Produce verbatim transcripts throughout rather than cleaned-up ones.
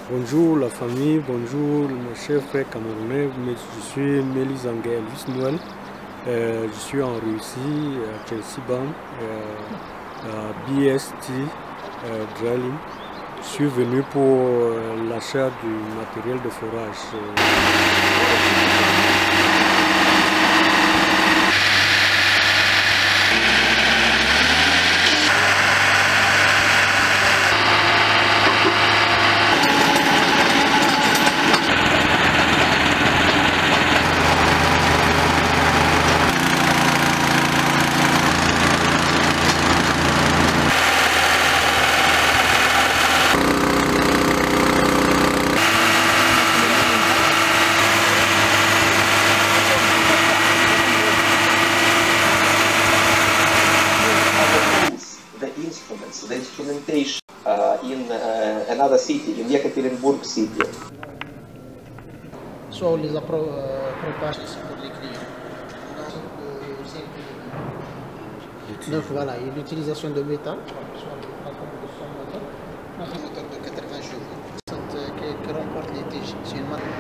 Bonjour la famille, bonjour mes chers frères camerounais, je suis Mélis Anguel Noël, euh, je suis en Russie, à Chelsea Bank, euh, à B S T euh, Drilling. Je suis venu pour euh, l'achat du matériel de forage. Instruments, the instrumentation uh, in uh, another city, in Yekaterinburg city. Soit on les a pro, euh, propagés pour les clients. Donc voilà, il y a l'utilisation de métal, soit un moteur de quatre-vingts chevaux qui, qui remporte les tiges. C'est une marque.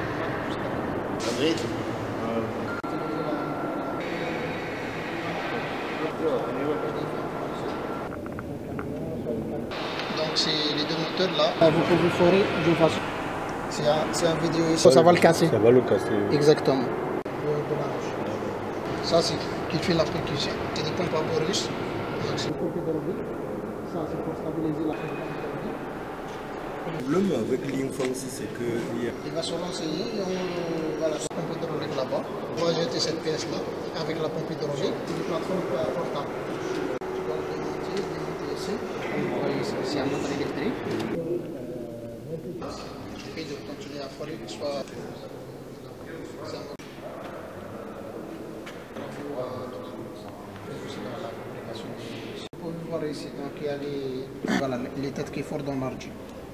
Donc c'est les deux moteurs là. Vous pouvez forer d'une façon. C'est un, un vidéo ici. Ça, ça va le casser. Ça va le casser. Oui. Exactement. De la roche. Ça c'est qui fait la percussion. C'est des pompes à bois russes. Donc c'est une pompe hydraulique. Ça c'est pour stabiliser la pompe hydraulique. Le problème avec l'infancy c'est que il, a... il va se lancer et on va la pompe hydraulique là-bas. On va jeter cette pièce là avec la pompe hydraulique. C'est une plateforme portable. C'est un moteur électrique. Et de continuer à forer, soit. Vous pouvez voir ici, donc il y a les, voilà, les têtes qui forent dans l'argile.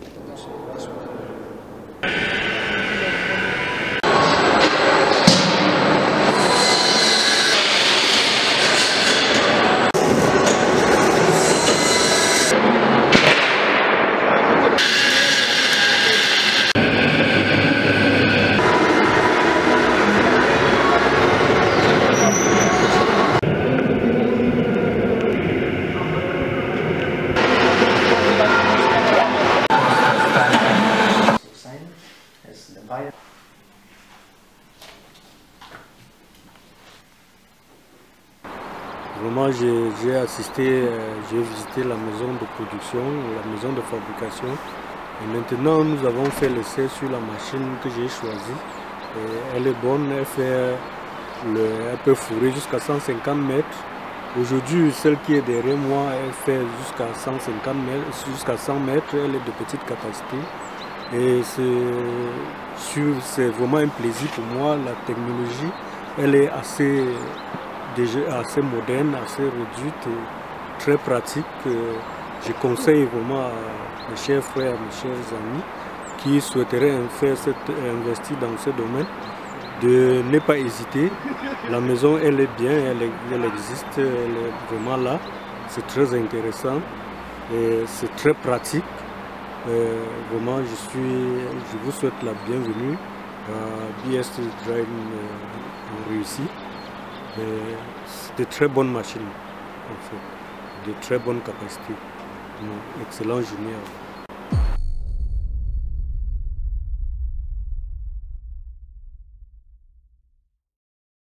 Vraiment, j'ai assisté, euh, j'ai visité la maison de production, la maison de fabrication. Et maintenant, nous avons fait l'essai sur la machine que j'ai choisie. Et elle est bonne, elle, fait le, elle peut fourrer jusqu'à cent cinquante mètres. Aujourd'hui, celle qui est derrière moi, elle fait jusqu'à cent cinquante mètres, jusqu'à cent mètres. Elle est de petite capacité. Et c'est vraiment un plaisir pour moi. La technologie, elle est assez... déjà assez moderne, assez réduite, et très pratique. Je conseille vraiment à mes chers frères, mes chers amis qui souhaiteraient faire cette, investir dans ce domaine de ne pas hésiter. La maison, elle est bien, elle, elle existe, elle est vraiment là. C'est très intéressant et c'est très pratique. Euh, vraiment, je, suis, je vous souhaite la bienvenue à B S T Drilling en Russie. C'est de très bonnes machines, en fait, de très bonnes capacités. Excellent ingénieur.